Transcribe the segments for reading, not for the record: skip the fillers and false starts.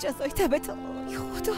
جزای تبت ای خدا.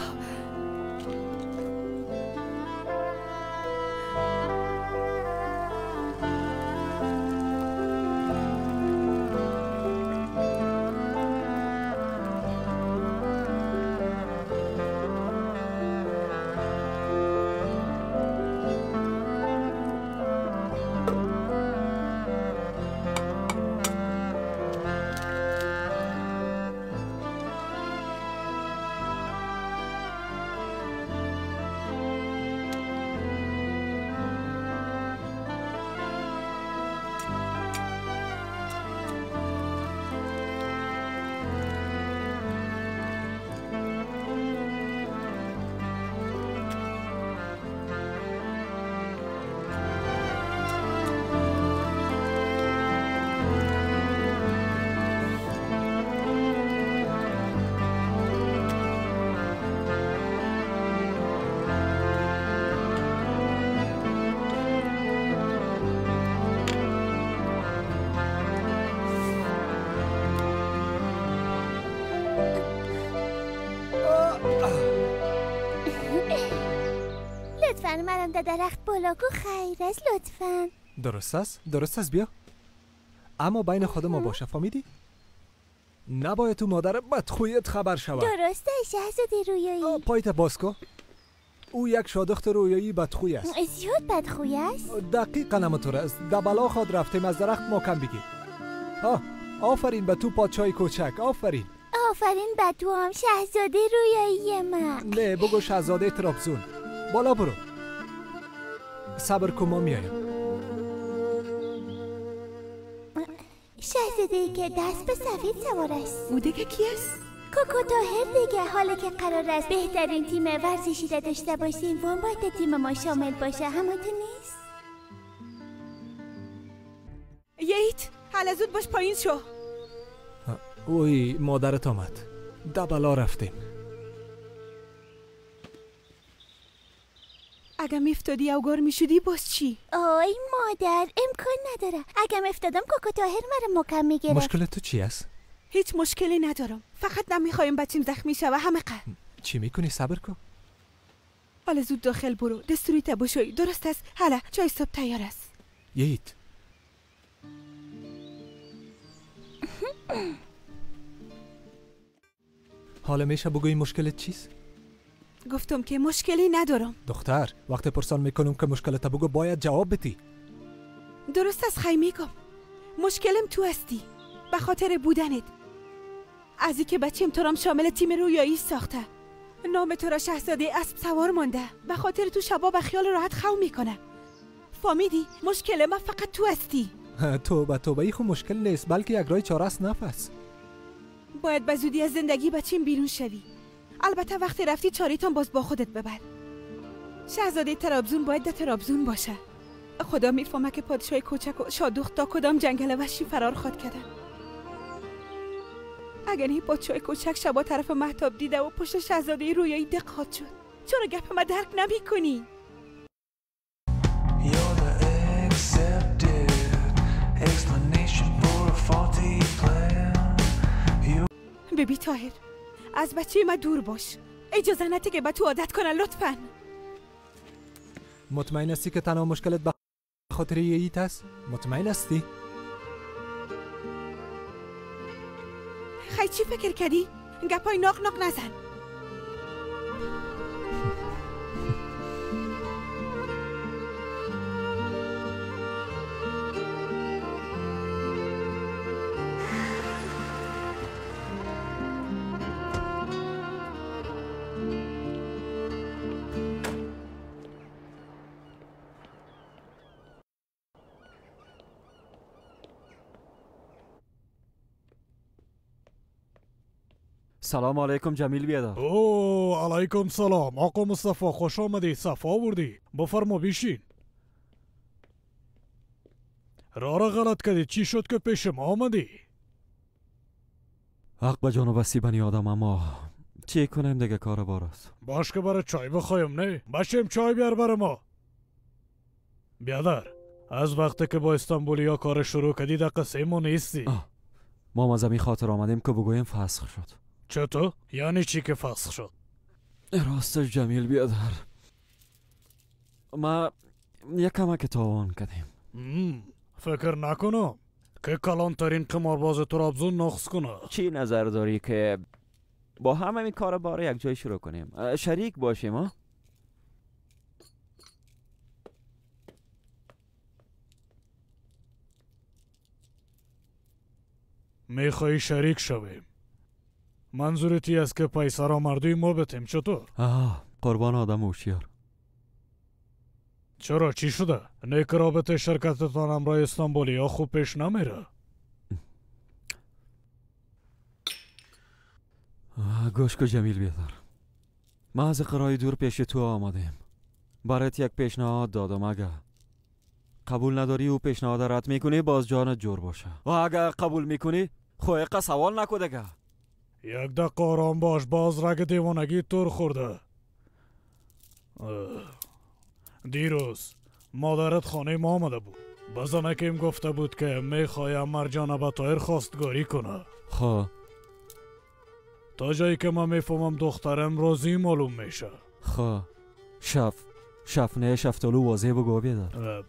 لطفاً منم در درخت بالا کو خیر است لطفاً. درست است بیا. اما بین خود ما باشه فهمیدی؟ نباید تو مادر بدخویت خبر شود. درسته شهزاده رویایی. پایت باز کن. او یک شادخت رویایی بدخوی است. زیاد بدخوی است؟ دقیقاً همونطور است. در بلا خود رفتیم از درخت ما کم بگیر. آفرین به تو پادشاه کوچک. آفرین به تو هم شهزاده رویایی من. نه بگو شهزاده ترابزون. بالا برو. صبر کن ما میایم. شهزاده‌ای که دست به سفید سوار است. او دیگه کی است؟ کوکو طاهر دیگه. حالا که قرار است بهترین تیم ورزشی را داشته باشیم وان باید تیم ما شامل باشه. همون تو نیست؟ ییت حالا زود باش پایین شو. اوی مادرت آمد. دبلا رفتیم. اگه میفتادی او گار میشدی باز چی؟ آی مادر امکان نداره. اگه میفتادم کوکو طاهر مرا مکم میگرفت. مشکل تو چی است؟ هیچ مشکلی ندارم. فقط نمیخوایم بچیم زخمی شوه. همه قد چی میکنی؟ صبر کن. حالا زود داخل برو. دستوری تباشوی درست است. حالا چای صبح تیار است. ییت حالا میشه بگویی مشکلت چیست؟ گفتم که مشکلی ندارم. دختر وقتی پرسان میکنم که مشکلت بگو باید جواب بدی. درست است خیلی میگم. مشکلم تو هستی به خاطر بودنت. از اینکه بچیم تو رام شامل تیم رویایی ساخته. نام تو را شاهزاده اسب سوار مانده. به خاطر تو شبا به خیال راحت خو میکنه. فهمیدی؟ مشکل من فقط تو هستی. توبه ای خو مشکل نیست بلکه یک راه چاره است. نفس باید به زودی از زندگی بچیم بیرون شوی. البته وقتی رفتی چاریتان باز با خودت ببر. شاهزاده ترابزون باید در ترابزون باشه. خدا میفهمه که پادشاه کوچک و شادوخت تا کدام جنگل وحشی فرار خواد کردن. اگر این پادشاه کوچک شبا طرف مهتاب دیده و پشت شاهزاده رویایی دق شد. چرا گپ ما درک نمی کنی؟ ببی طاهر از بچه ما دور باش. اجازه نده که به تو عادت کنه لطفاً. مطمئن هستی که تنها مشکلت به خاطر ییت است؟ مطمئن هستی؟ خیلی چی فکر کردی؟ گپای ناق نزن. سلام علیکم جمیل بیادر. اوه علیکم سلام آقا مصطفی خوش آمدی. صفا آوردی. بفرما بیشین. را غلط کردی. چی شد که پیش ما آمدی؟ حق به جان و بستی بنی آدم اما چی کنیم دیگه کار بار است. باش که برای چای بخوایم نه؟ باشیم چای بیار برای ما. بیادر از وقتی که با استانبولیا کار شروع کردی در قصه ما نیستی. ما از این خاطر آمدیم که بگویم فسخ شد. چطور؟ یعنی چی که فسخ شد؟ راستش جمیل بیادر ما یک کمک تاوان کردیم. فکر نکنم که کلانترین قمارباز ترابزون نقص کنه. چی نظر داری که با همه این کار باره یک جای شروع کنیم؟ شریک باشیم ها؟ میخوایی شریک شویم؟ منظورتی است که پیسه را مردوی ما بتیم چطور؟ قربان آدم هوشیار. چرا چی شده؟ نیک رابطه شرکتتان امرای استانبولی یا خوب پیش نمیره؟ گوش کو جمیل بیادر، ما از قرای دور پیش تو آمدیم. برات یک پیشنهاد دادم، اگه قبول نداری او پیشنهاد رد میکنی باز جانت جور باشه، و اگه قبول میکنی خویقه سوال نکو دگه. یک دقیقه آرام باش، باز رگ دیوانگی تور خورده. دیروز مادرت خانه ما آمده بود. بزنکیم گفته بود که میخوایم مرجان به طاهر خواستگاری کنه. خب تا جایی که من میفهمم دخترم راضی معلوم میشه. خب شفنه شفتالو واضح بگو بیادر.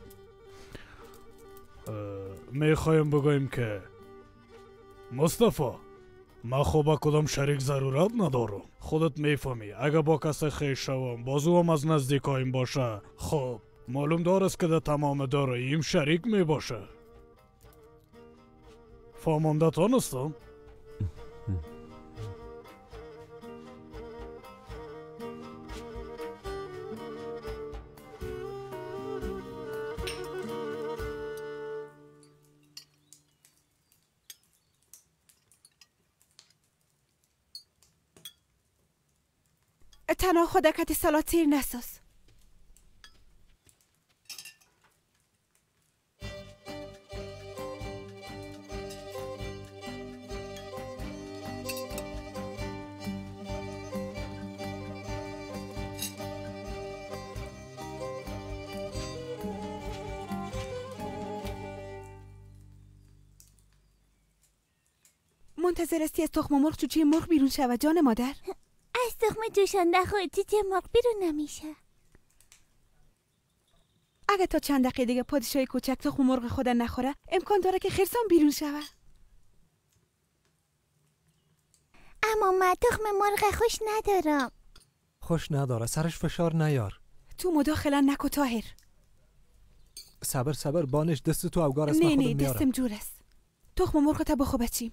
میخوایم بگویم که مصطفی من خوب کدام شریک ضرورت ندارم. خودت میفهمی اگه با کسی خیش شوم بازو هم از نزدیکایم باشه، خب معلوم دارست که در تمام داراییم شریک میباشه. فهمانده تانستم؟ تنها خودکت سلاتیر نساز. منتظر استی از تخم مرغ چوچی مرغ بیرون شود جان مادر؟ از تخم جوشانده خود چوچی مرغ بیرون نمیشه. اگه تا چند دقیقه دیگه پادشاهی کوچک تخم مرغ خود نخوره امکان داره که خرسان بیرون شود. اما من تخم مرغ خوش ندارم. خوش نداره، سرش فشار نیار. تو مداخله نکو طاهر. صبر بانش دست تو اوگار اسم خودم نه میارم. دستم جور است. تخم مرغ تا بخو بچیم.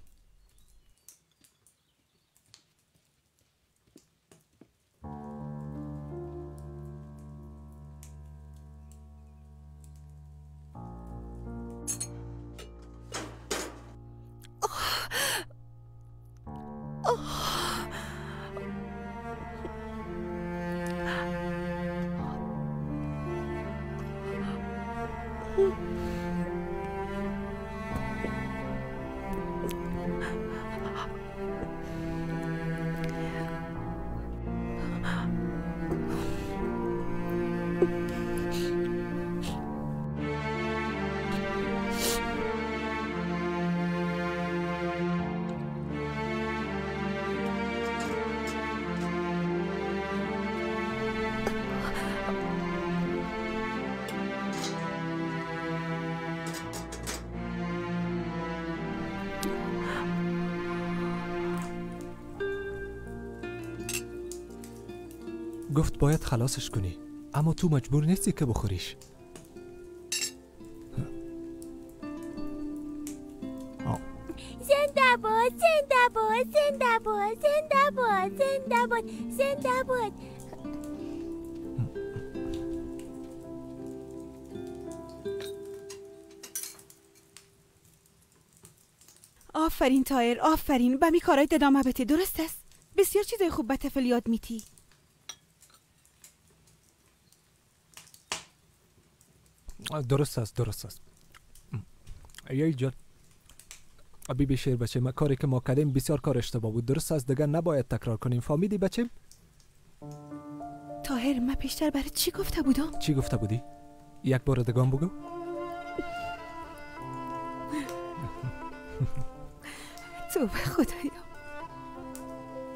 گفت باید خلاصش کنی، اما تو مجبور نیستی که بخوریش. زنده باد، زنده باد، زنده باد، زنده باد، زنده باد، زنده باد. آفرین طاهر، آفرین. به می کارای ادامه بده. درست است؟ بسیار چیزای خوب به طفل یاد میتی. درست است. ای جان بیبی شیر بچه، ما کاری که ما کردیم بسیار کار اشتباه بود. درست است، دیگه نباید تکرار کنیم. فهمیدی بچه؟ طاهر من پیشتر برای چی گفته بودم؟ چی گفته بودی؟ یک بار دگان بگو. تو به خدایا.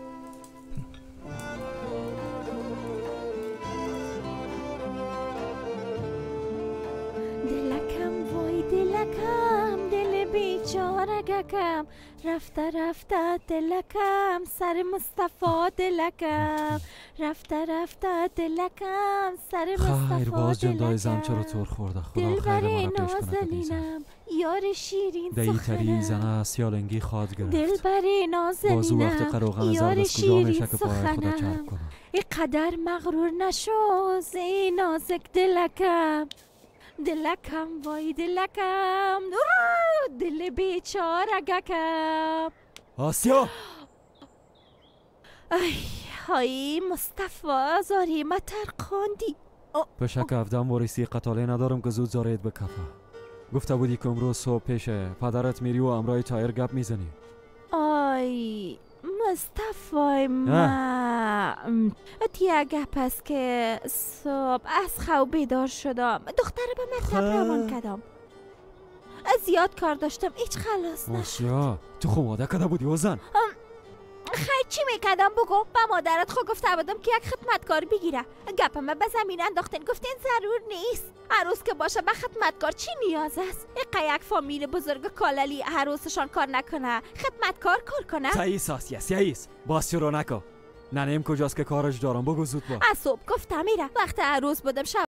دلکم دل بیچارگکم رفته رفته دلکم سر مصطفی دلکم رفته رفته دلکم سر مصطفی خیر باز جندای زم چرا طور خورده خدا خیر دلبر مرا پیش کنه نازنینم یار شیرین دهی تری سخنم زنه سیالنگی خواد گرفت دلبر بازو وقت نازنینم قروغن یار زرد از کجا میشه شیرین که پای خدا چرب سخنم کنم اینقدر مغرور نشو زی نازک دلکم دلکم وای دلکم دل بیچارگکم آسیا های مصطفی زاری ما ترقاندی پشک افدم واریسی قطاله ندارم که زود زارید به کفه گفته بودی که امروز صبح پیش پدرت میری و امرای تایر گپ میزنی آی مصطفی ما دیگه گپ است که صبح از خواب بیدار شدم دختره به مکتب روان کردم زیاد کار داشتم هیچ خلاص نشد آسیا تو خو ماده کده بودی و زن خیلی چی میکردم بگو با مادرت خود گفته بودم که یک خدمتکار بگیره گپمه به زمین انداختین گفتین ضرور نیست عروس که باشه به خدمتکار چی نیاز است یک فامیل بزرگ کاللی عروسشان کار نکنه خدمتکار کار کنه سعیس آسیا سعیس باز شروع نکن ننیم کجاست که کارش دارم بگو زود با از صبح گفتم میره وقت عروس بودم شب